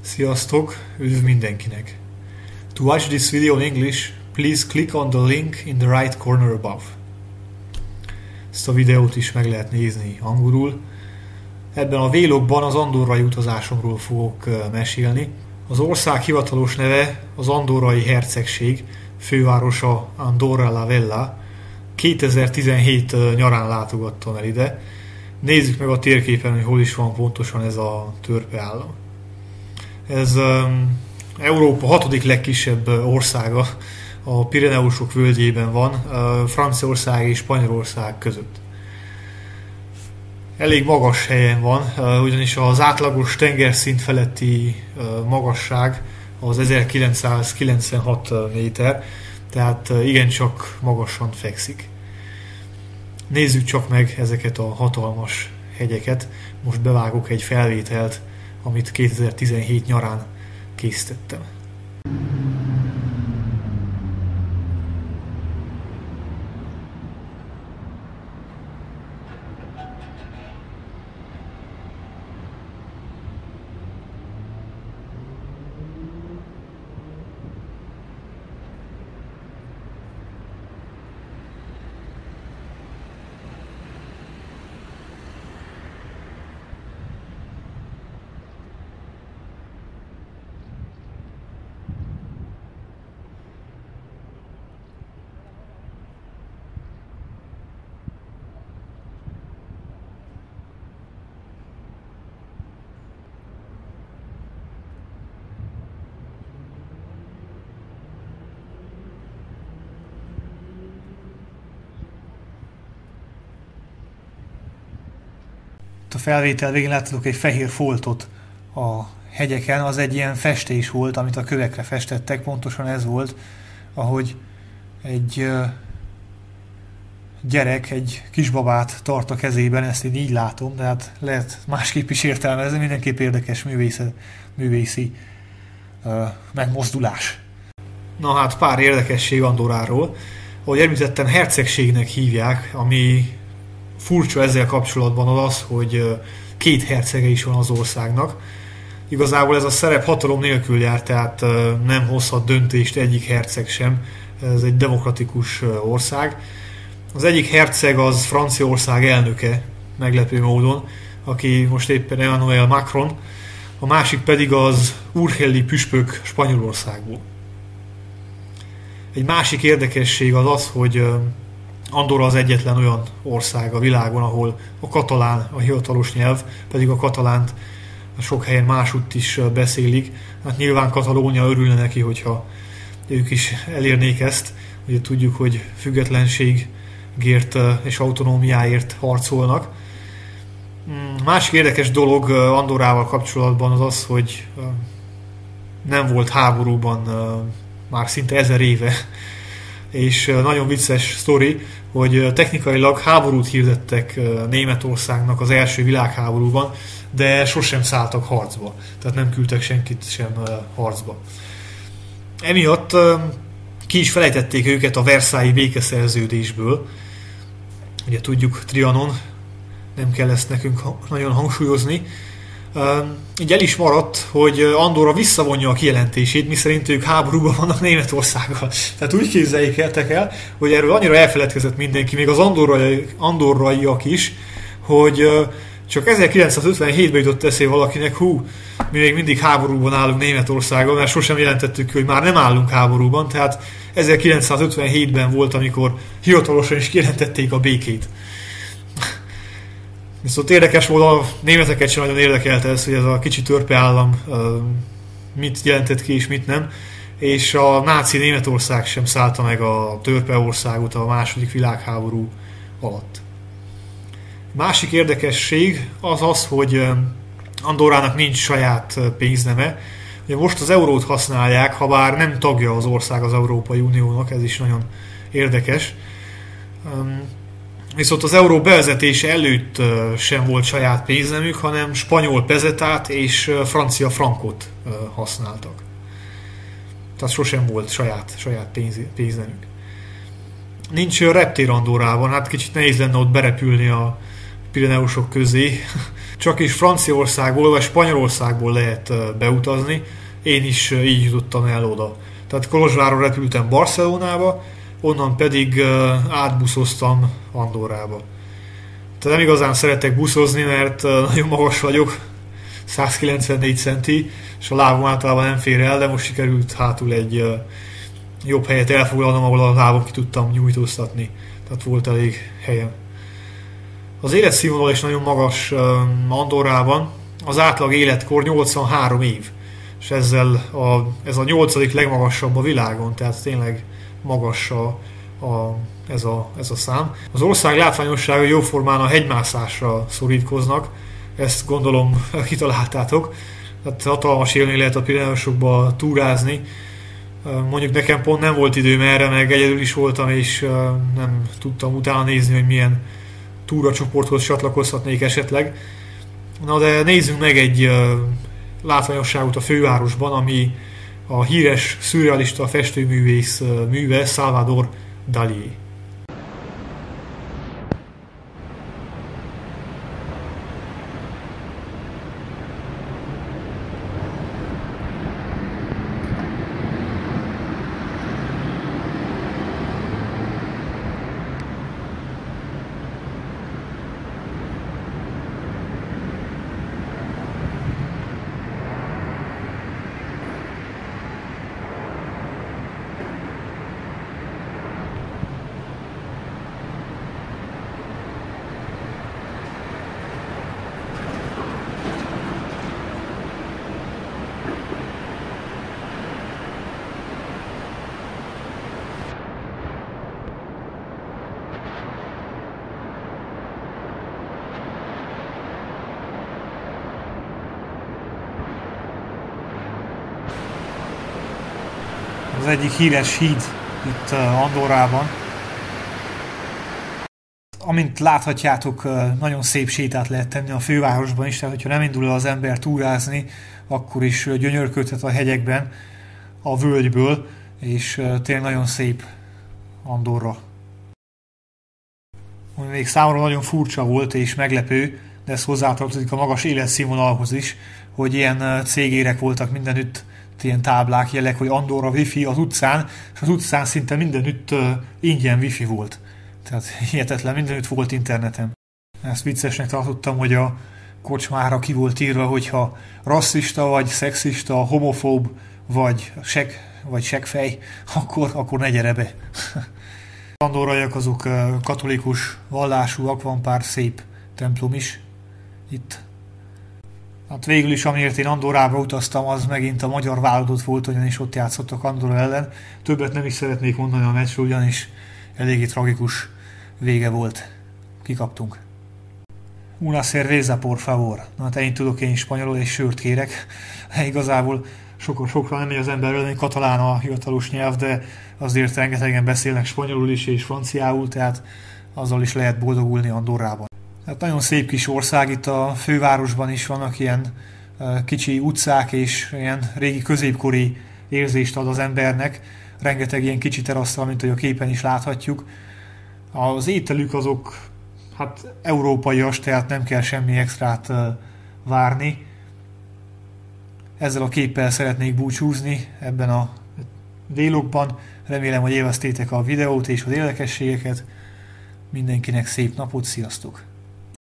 Sziasztok, üdv mindenkinek! To watch this video in English, please click on the link in the right corner above. Ezt a videót is meg lehet nézni angolul. Ebben a vlogban az andorrai utazásomról fogok mesélni. Az ország hivatalos neve az Andorrai Hercegség, fővárosa Andorra la Vella. 2017 nyarán látogattam el ide. Nézzük meg a térképen, hogy hol is van pontosan ez a törpeállam. Ez Európa 6. legkisebb országa, a Pireneusok völgyében van, Franciaország és Spanyolország között. Elég magas helyen van, ugyanis az átlagos tengerszint feletti magasság az 1996 méter, tehát igencsak magasan fekszik. Nézzük csak meg ezeket a hatalmas hegyeket. Most bevágok egy felvételt, amit 2017 nyarán készítettem. A felvétel végén láttatok egy fehér foltot a hegyeken, az egy ilyen festés volt, amit a kövekre festettek, pontosan ez volt, ahogy egy gyerek egy kisbabát tart a kezében, ezt én így látom, de hát lehet másképp is értelmezni, mindenképp érdekes művészi megmozdulás. Na hát pár érdekesség Andorráról. Ahogy említettem, hercegségnek hívják, ami furcsa ezzel kapcsolatban az, hogy két hercege is van az országnak. Igazából ez a szerep hatalom nélkül jár, tehát nem hozhat döntést egyik herceg sem. Ez egy demokratikus ország. Az egyik herceg az Franciaország elnöke, meglepő módon, aki most éppen Emmanuel Macron, a másik pedig az Urgelli püspök Spanyolországból. Egy másik érdekesség az, hogy Andorra az egyetlen olyan ország a világon, ahol a katalán a hivatalos nyelv, pedig a katalánt sok helyen másútt is beszélik. Hát nyilván Katalónia örülne neki, hogyha ők is elérnék ezt. Ugye tudjuk, hogy függetlenségért és autonómiáért harcolnak. Másik érdekes dolog Andorrával kapcsolatban az, hogy nem volt háborúban már szinte 1000 éve. És nagyon vicces sztori, hogy technikailag háborút hirdettek Németországnak az első világháborúban, de sosem szálltak harcba. Tehát nem küldtek senkit sem harcba. Emiatt ki is felejtették őket a Versailles békeszerződésből. Ugye tudjuk, Trianon, nem kell ezt nekünk nagyon hangsúlyozni. Így el is maradt, hogy Andorra visszavonja a kijelentését, miszerint ők háborúban vannak Németországgal. Tehát úgy képzeljétek el, hogy erről annyira elfeledkezett mindenki, még az andorraiak is, hogy csak 1957-ben jutott eszébe valakinek, mi még mindig háborúban állunk Németországgal, mert sosem jelentettük ki, hogy már nem állunk háborúban, tehát 1957-ben volt, amikor hivatalosan is kijelentették a békét. Viszont érdekes volt, a németeket sem nagyon érdekelte ez, hogy ez a kicsi törpeállam mit jelentett ki és mit nem, és a náci Németország sem szállta meg a törpeországot a második világháború alatt. Másik érdekesség az, hogy Andorrának nincs saját pénzneme. Ugye most az eurót használják, ha bár nem tagja az ország az Európai Uniónak, ez is nagyon érdekes. Viszont az euró bevezetése előtt sem volt saját pénznemük, hanem spanyol pezetát és francia frankot használtak. Tehát sosem volt saját pénznemük. Nincs reptér Andorrában, hát kicsit nehéz lenne ott berepülni a Pireneusok közé. Csak is Franciaországból vagy Spanyolországból lehet beutazni. Én is így jutottam el oda. Tehát Kolozsvárról repültem Barcelonába, onnan pedig átbuszoztam Andorrába. Tehát nem igazán szeretek buszozni, mert nagyon magas vagyok, 194 centi, és a lábam általában nem fér el, de most sikerült hátul egy jobb helyet elfoglalnom, ahol a lábam ki tudtam nyújtóztatni. Tehát volt elég helyem. Az életszínvonal is nagyon magas Andorrában. Az átlag életkor 83 év. És ez a 8. legmagasabb a világon, tehát tényleg magas ez a szám. Az ország látványossága jóformán a hegymászásra szorítkoznak, ezt gondolom kitaláltátok. Tehát hatalmas élmény lehet a Pireneusokba túrázni. Mondjuk nekem pont nem volt időm erre, meg egyedül is voltam, és nem tudtam utána nézni, hogy milyen túracsoporthoz csatlakozhatnék esetleg. Na de nézzünk meg egy látványosságot a fővárosban, ami a híres szürrealista festőművész műve, Salvador Dalí. Az egyik híres híd itt Andorrában. Amint láthatjátok, nagyon szép sétát lehet tenni a fővárosban is, tehát hogyha nem indul el az ember túrázni, akkor is gyönyörködhet a hegyekben, a völgyből, és tényleg nagyon szép Andorra. Ami még számomra nagyon furcsa volt és meglepő, de ez hozzátartozik a magas életszínvonalhoz is, hogy ilyen cégérek voltak mindenütt, ilyen táblák, jelek, hogy Andorra wifi az utcán, és az utcán szinte mindenütt ingyen wifi volt. Tehát hihetetlen, mindenütt volt internetem. Ezt viccesnek tartottam, hogy a kocsmára ki volt írva, hogyha rasszista, vagy szexista, homofób, vagy seggfej, akkor ne gyere be. Az andorraiak azok katolikus vallásúak, van pár szép templom is itt. Hát végül is, amiért én Andorrába utaztam, az megint a magyar válogatott volt, ugyanis ott játszottak Andorra ellen. Többet nem is szeretnék mondani a meccsről, ugyanis eléggé tragikus vége volt. Kikaptunk. Una cerveza, por favor. Na hát én tudok én spanyolul, és sört kérek. Igazából sokra nem megy az emberről, hogy katalán a hivatalos nyelv, de azért rengetegen beszélnek spanyolul is és franciául, tehát azzal is lehet boldogulni Andorrában. Hát nagyon szép kis ország, itt a fővárosban is vannak ilyen kicsi utcák, és ilyen régi középkori érzést ad az embernek. Rengeteg ilyen kicsi terasszal, mint hogy a képen is láthatjuk. Az ételük azok hát európaias, tehát nem kell semmi extrát várni. Ezzel a képpel szeretnék búcsúzni ebben a vlogban. Remélem, hogy élveztétek a videót és az érdekességeket. Mindenkinek szép napot, sziasztok!